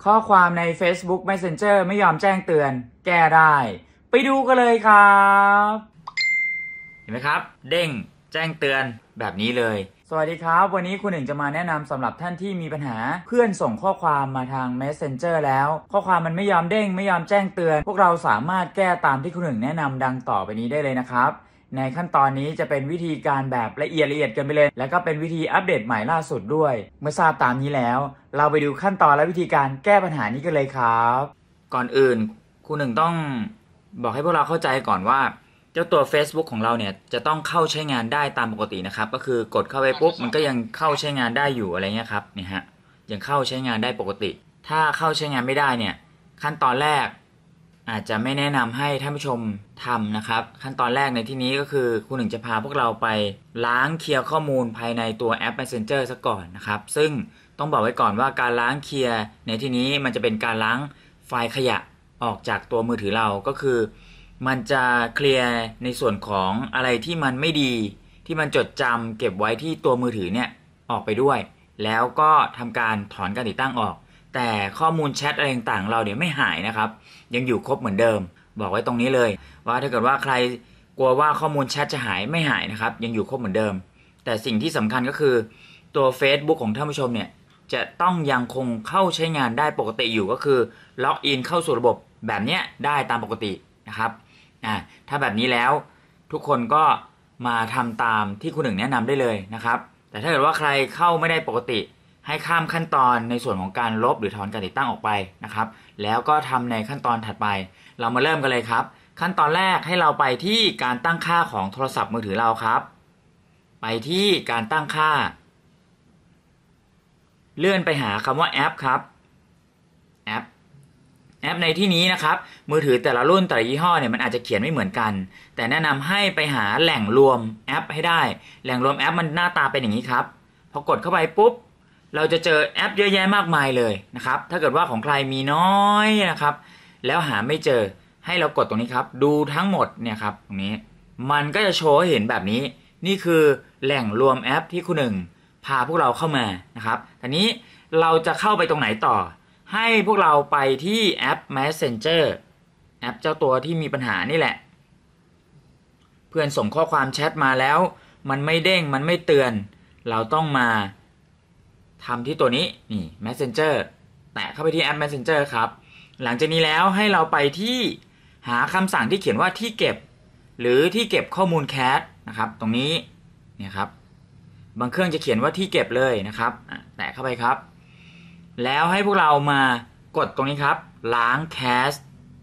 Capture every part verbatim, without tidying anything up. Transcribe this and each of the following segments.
ข้อความใน Facebook Messenger ไม่ยอมแจ้งเตือนแก้ได้ไปดูกันเลยครับเห็นไหมครับเด้งแจ้งเตือนแบบนี้เลยสวัสดีครับวันนี้คุณหนึ่งจะมาแนะนำสำหรับท่านที่มีปัญหาเพื่อนส่งข้อความมาทาง Messenger แล้วข้อความมันไม่ยอมเด้งไม่ยอมแจ้งเตือนพวกเราสามารถแก้ตามที่คุณหนึ่งแนะนำดังต่อไปนี้ได้เลยนะครับในขั้นตอนนี้จะเป็นวิธีการแบบละเอียดละเอียดกันไปเลยแล้วก็เป็นวิธีอัปเดตใหม่ล่าสุดด้วยเมื่อทราบตามนี้แล้วเราไปดูขั้นตอนและวิธีการแก้ปัญหานี้กันเลยครับก่อนอื่นคุณหนึ่งต้องบอกให้พวกเราเข้าใจก่อนว่าเจ้าตัว Facebook ของเราเนี่ยจะต้องเข้าใช้งานได้ตามปกตินะครับก็คือกดเข้าไปปุ๊บมันก็ยังเข้าใช้งานได้อยู่อะไรเงี้ยครับเนี่ยฮะยังเข้าใช้งานได้ปกติถ้าเข้าใช้งานไม่ได้เนี่ยขั้นตอนแรกอาจจะไม่แนะนำให้ท่านผู้ชมทำนะครับขั้นตอนแรกในที่นี้ก็คือคุณหนึ่งจะพาพวกเราไปล้างเคลียร์ข้อมูลภายในตัวแอป Messenger ซะก่อนนะครับซึ่งต้องบอกไว้ก่อนว่าการล้างเคลียร์ในที่นี้มันจะเป็นการล้างไฟล์ขยะออกจากตัวมือถือเราก็คือมันจะเคลียร์ในส่วนของอะไรที่มันไม่ดีที่มันจดจำเก็บไว้ที่ตัวมือถือเนี่ยออกไปด้วยแล้วก็ทำการถอนการติดตั้งออกแต่ข้อมูลแชทอะไรต่างๆเราเนี่ยไม่หายนะครับยังอยู่ครบเหมือนเดิมบอกไว้ตรงนี้เลยว่าถ้าเกิดว่าใครกลัวว่าข้อมูลแชทจะหายไม่หายนะครับยังอยู่ครบเหมือนเดิมแต่สิ่งที่สำคัญก็คือตัว Facebook ของท่านผู้ชมเนี่ยจะต้องยังคงเข้าใช้งานได้ปกติอยู่ก็คือล็อกอินเข้าสู่ระบบแบบนี้ได้ตามปกตินะครับอ่าถ้าแบบนี้แล้วทุกคนก็มาทำตามที่คุณหนึ่งแนะนำได้เลยนะครับแต่ถ้าเกิดว่าใครเข้าไม่ได้ปกติให้ข้ามขั้นตอนในส่วนของการลบหรือถอนการติดตั้งออกไปนะครับแล้วก็ทำในขั้นตอนถัดไปเรามาเริ่มกันเลยครับขั้นตอนแรกให้เราไปที่การตั้งค่าของโทรศัพท์มือถือเราครับไปที่การตั้งค่าเลื่อนไปหาคำว่าแอปครับแอปแอปในที่นี้นะครับมือถือแต่ละรุ่นแต่ละยี่ห้อเนี่ยมันอาจจะเขียนไม่เหมือนกันแต่แนะนำให้ไปหาแหล่งรวมแอปให้ได้แหล่งรวมแอปมันหน้าตาเป็นอย่างนี้ครับพอกดเข้าไปปุ๊บเราจะเจอแอปเยอะแยะมากมายเลยนะครับถ้าเกิดว่าของใครมีน้อยนะครับแล้วหาไม่เจอให้เรากดตรงนี้ครับดูทั้งหมดเนี่ยครับตรงนี้มันก็จะโชว์ให้เห็นแบบนี้นี่คือแหล่งรวมแอปที่คุณหนึ่งพาพวกเราเข้ามานะครับทีนี้เราจะเข้าไปตรงไหนต่อให้พวกเราไปที่แอป Messenger แอปเจ้าตัวที่มีปัญหานี่แหละเพื่อนส่งข้อความแชทมาแล้วมันไม่เด้งมันไม่เตือนเราต้องมาทำที่ตัวนี้นี่ Messenger แตะเข้าไปที่แอป Messenger ครับหลังจากนี้แล้วให้เราไปที่หาคำสั่งที่เขียนว่าที่เก็บหรือที่เก็บข้อมูลแคชนะครับตรงนี้เนี่ยครับบางเครื่องจะเขียนว่าที่เก็บเลยนะครับแตะเข้าไปครับแล้วให้พวกเรามากดตรงนี้ครับล้างแคช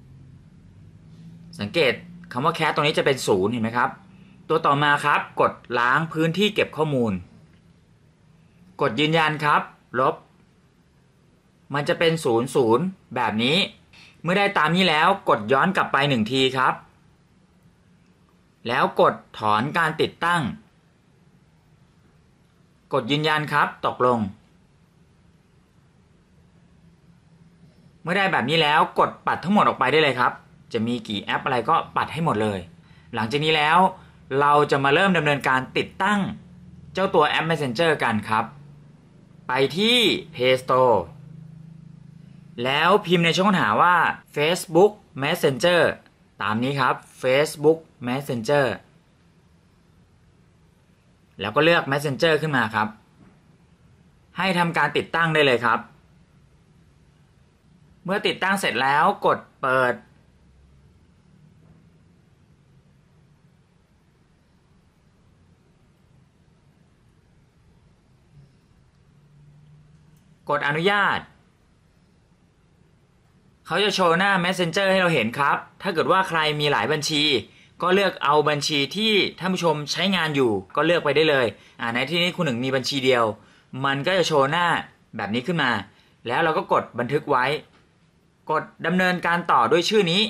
สังเกตคำว่าแคชตรงนี้จะเป็นศูนย์เห็นไหมครับตัวต่อมาครับกดล้างพื้นที่เก็บข้อมูลกดยืนยันครับลบมันจะเป็นศูนย์ศูนย์แบบนี้เมื่อได้ตามนี้แล้วกดย้อนกลับไปหนึ่งทีครับแล้วกดถอนการติดตั้งกดยืนยันครับตกลงเมื่อได้แบบนี้แล้วกดปัดทั้งหมดออกไปได้เลยครับจะมีกี่แอปอะไรก็ปัดให้หมดเลยหลังจากนี้แล้วเราจะมาเริ่มดำเนินการติดตั้งเจ้าตัวแอป Messenger กันครับไปที่ Play Store แล้วพิมพ์ในช่องค้นหาว่า Facebook Messenger ตามนี้ครับ Facebook Messenger แล้วก็เลือก Messenger ขึ้นมาครับให้ทำการติดตั้งได้เลยครับเมื่อติดตั้งเสร็จแล้วกดเปิดกดอนุญาตเขาจะโชว์หน้า Messenger ให้เราเห็นครับถ้าเกิดว่าใครมีหลายบัญชีก็เลือกเอาบัญชีที่ท่านผู้ชมใช้งานอยู่ก็เลือกไปได้เลยอ่าในที่นี้คุณหนึ่งมีบัญชีเดียวมันก็จะโชว์หน้าแบบนี้ขึ้นมาแล้วเราก็กดบันทึกไว้กดดำเนินการต่อด้วยชื่อนี้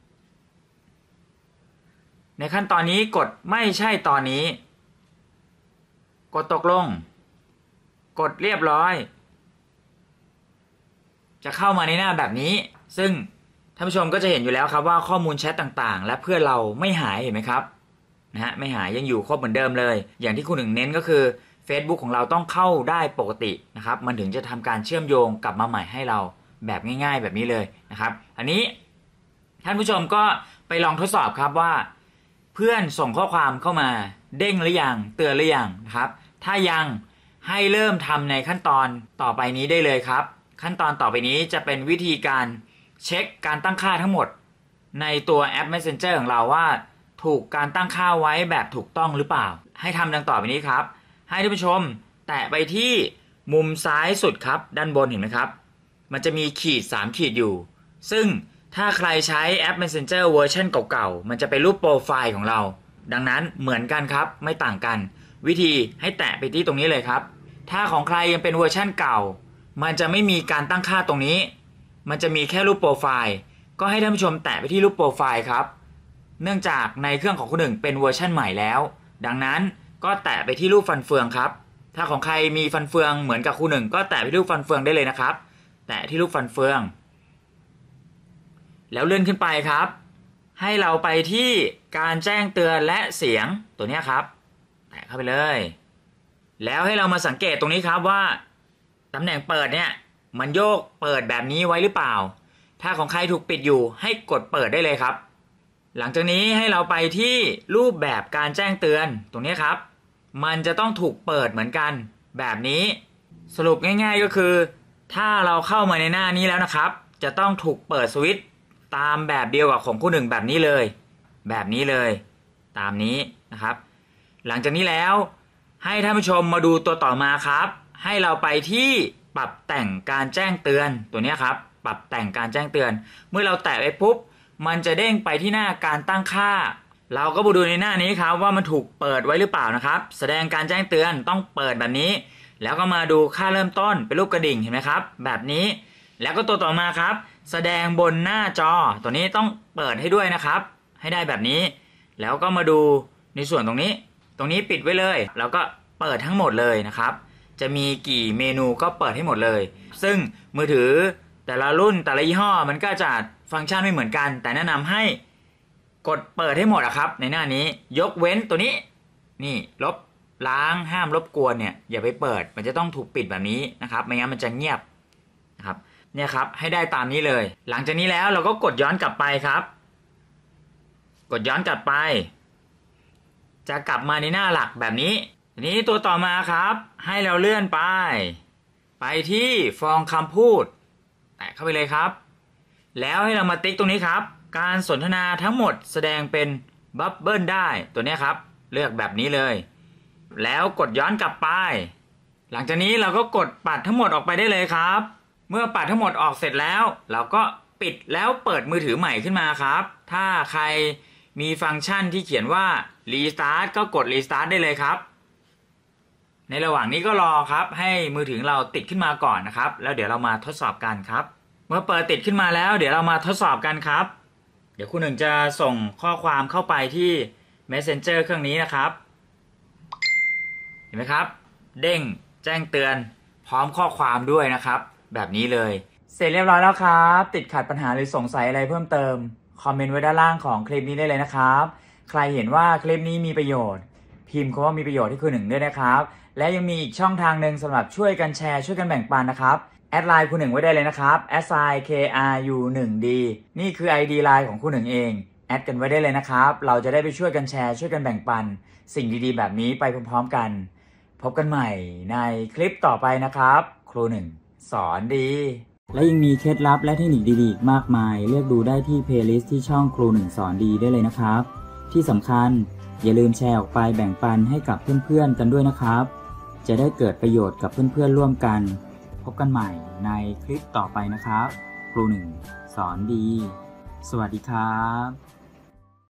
ในขั้นตอนนี้กดไม่ใช่ตอนนี้กดตกลงกดเรียบร้อยจะเข้ามาในหน้าแบบนี้ซึ่งท่านผู้ชมก็จะเห็นอยู่แล้วครับว่าข้อมูลแชทต่างๆและเพื่อนเราไม่หายเห็นไหมครับนะฮะไม่หายยังอยู่ครบเหมือนเดิมเลยอย่างที่คุณหนึ่งเน้นก็คือ Facebook ของเราต้องเข้าได้ปกตินะครับมันถึงจะทำการเชื่อมโยงกลับมาใหม่ให้เราแบบง่ายๆแบบนี้เลยนะครับอันนี้ท่านผู้ชมก็ไปลองทดสอบครับว่าเพื่อนส่งข้อความเข้ามาเด้งหรือยังเตือนหรือยังนะครับถ้ายังให้เริ่มทำในขั้นตอนต่อไปนี้ได้เลยครับขั้นตอนต่อไปนี้จะเป็นวิธีการเช็คการตั้งค่าทั้งหมดในตัวแอป Messenger ของเราว่าถูกการตั้งค่าไว้แบบถูกต้องหรือเปล่าให้ทำดังต่อไปนี้ครับให้ท่านผู้ชมแตะไปที่มุมซ้ายสุดครับด้านบนเห็นไหมครับมันจะมีขีดสามขีดอยู่ซึ่งถ้าใครใช้แอป Messenger เวอร์ชันเก่าๆมันจะเป็นรูปโปรไฟล์ของเราดังนั้นเหมือนกันครับไม่ต่างกันวิธีให้แตะไปที่ตรงนี้เลยครับถ้าของใครยังเป็นเวอร์ชันเก่ามันจะไม่มีการตั้งค่าตรงนี้มันจะมีแค่รูปโปรไฟล์ก็ให้ท่านผู้ชมแตะไปที่รูปโปรไฟล์ครับเนื่องจากในเครื่องของคนหนึ่งเป็นเวอร์ชันใหม่แล้วดังนั้นก็แตะไปที่รูปฟันเฟืองครับถ้าของใครมีฟันเฟืองเหมือนกับคู่หนึ่งก็แตะไปที่รูปฟันเฟืองได้เลยนะครับแตะที่รูปฟันเฟืองแล้วเลื่อนขึ้นไปครับให้เราไปที่การแจ้งเตือนและเสียงตัวนี้ครับแตะเข้าไปเลยแล้วให้เรามาสังเกตตรงนี้ครับว่าตำแหน่งเปิดเนี่ยมันโยกเปิดแบบนี้ไว้หรือเปล่าถ้าของใครถูกปิดอยู่ให้กดเปิดได้เลยครับหลังจากนี้ให้เราไปที่รูปแบบการแจ้งเตือนตรงนี้ครับมันจะต้องถูกเปิดเหมือนกันแบบนี้สรุปง่ายๆก็คือถ้าเราเข้ามาในหน้านี้แล้วนะครับจะต้องถูกเปิดสวิตช์ตามแบบเดียวกับของคู่หนึ่งแบบนี้เลยแบบนี้เลยตามนี้นะครับหลังจากนี้แล้วให้ท่านผู้ชมมาดูตัวต่อมาครับให้เราไปที่ปรับแต่งการแจ้งเตือนตัวนี้ครับปรับแต่งการแจ้งเตือนเมื่อเราแตะไปปุ๊บมันจะเด้งไปที่หน้าการตั้งค่าเราก็มาดูในหน้านี้ครับว่ามันถูกเปิดไว้หรือเปล่านะครับแสดงการแจ้งเตือนต้องเปิดแบบนี้แล้วก็มาดูค่าเริ่มต้นเป็นรูปกระดิ่งเห็นไหมครับแบบนี้แล้วก็ตัวต่อมาครับแสดงบนหน้าจอตัวนี้ต้องเปิดให้ด้วยนะครับให้ได้แบบนี้แล้วก็มาดูในส่วนตรงนี้ตรงนี้ปิดไว้เลยแล้วก็เปิดทั้งหมดเลยนะครับจะมีกี่เมนูก็เปิดให้หมดเลยซึ่งมือถือแต่ละรุ่นแต่ละยี่ห้อมันก็จะฟังก์ชันไม่เหมือนกันแต่แนะนำให้กดเปิดให้หมดอะครับในหน้านี้ยกเว้นตัวนี้นี่ลบล้างห้ามรบกวนเนี่ยอย่าไปเปิดมันจะต้องถูกปิดแบบนี้นะครับไม่งั้นมันจะเงียบนะครับเนี่ยครับให้ได้ตามนี้เลยหลังจากนี้แล้วเราก็กดย้อนกลับไปครับกดย้อนกลับไปจะกลับมาในหน้าหลักแบบนี้ทีนี้ตัวต่อมาครับให้เราเลื่อนไปไปที่ฟองคำพูดแตะเข้าไปเลยครับแล้วให้เรามาติ๊กตรงนี้ครับการสนทนาทั้งหมดแสดงเป็นบับเบิ้ลได้ตัวนี้ครับเลือกแบบนี้เลยแล้วกดย้อนกลับไปหลังจากนี้เราก็กดปัดทั้งหมดออกไปได้เลยครับเมื่อปัดทั้งหมดออกเสร็จแล้วเราก็ปิดแล้วเปิดมือถือใหม่ขึ้นมาครับถ้าใครมีฟังก์ชันที่เขียนว่า Restart ก็กด Restart ได้เลยครับในระหว่างนี้ก็รอครับให้มือถือเราติดขึ้นมาก่อนนะครับแล้วเดี๋ยวเรามาทดสอบกันครับเมื่อเปิดติดขึ้นมาแล้วเดี๋ยวเรามาทดสอบกันครับเดี๋ยวคุณหนึ่งจะส่งข้อความเข้าไปที่ Messenger เครื่องนี้นะครับเห็นไหมครับเด้งแจ้งเตือนพร้อมข้อความด้วยนะครับแบบนี้เลยเสร็จเรียบร้อยแล้วครับติดขัดปัญหาหรือสงสัยอะไรเพิ่มเติมคอมเมนต์ไว้ด้านล่างของคลิปนี้ได้เลยนะครับใครเห็นว่าคลิปนี้มีประโยชน์พิมพ์คำว่ามีประโยชน์ให้คุณหนึ่งด้วยนะครับและยังมีอีกช่องทางหนึ่งสำหรับช่วยกันแชร์ช่วยกันแบ่งปันนะครับแอดไลน์คุณหนึ่งไว้ได้เลยนะครับแอดไซน์ เค อาร์ ยู วัน ดี นี่คือ ไอ ดี ไลน์ของคุณหนึ่งเองแอดกันไว้ได้เลยนะครับเราจะได้ไปช่วยกันแชร์ช่วยกันแบ่งปันสิ่งดีๆแบบนี้ไปพร้อมๆกันพบกันใหม่ในคลิปต่อไปนะครับครูหนึ่งสอนดีและยังมีเคล็ดลับและเทคนิคดีๆอีกมากมายเลือกดูได้ที่เพลย์ลิสต์ที่ช่องครูหนึ่งสอนดีได้เลยนะครับที่สำคัญอย่าลืมแชร์ออกไปแบ่งปันให้กับเพื่อนๆกันด้วยนะครับจะได้เกิดประโยชน์กับเพื่อนๆร่วมกันพบกันใหม่ในคลิปต่อไปนะครับครูหนึ่งสอนดีสวัสดีครับ